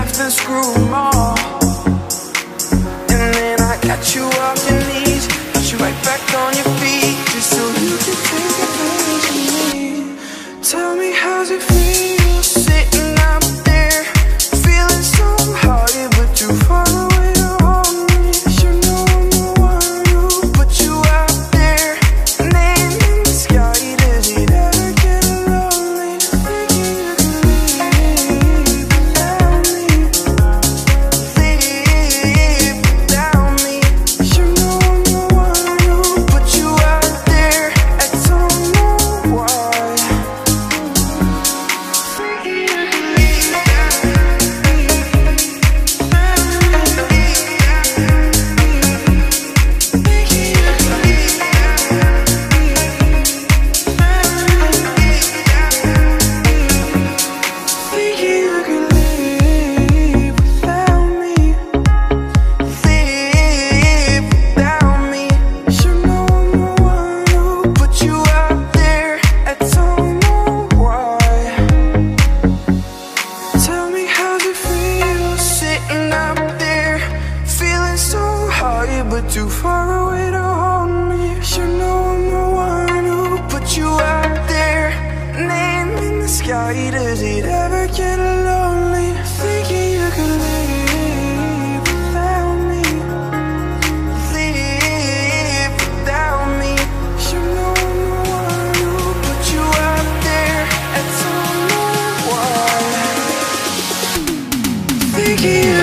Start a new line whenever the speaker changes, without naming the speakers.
have to screw them all. And then I got you off your knees, got you right back on your feet, just so you can take advantage of me. Tell me, how's it feel sitting out there, feeling so high but too far away to hold me? You know I'm the one who put you out there, name in the sky. Does it ever get lonely thinking you can leave without me? Leave without me. You know I'm the one who put you out there. I don't know why. Thinking you can leave without me. Leave without me. You know I'm the one who put you out there. I don't know why. Tell me, how's it feel sitting out there, feeling so high but too far away to hold me? You know I'm the one who put you out there, name in the sky. Does it ever get lonely thinking you could leave without me? Leave without me. You know I'm the one who put you out there. I don't know why. Thinking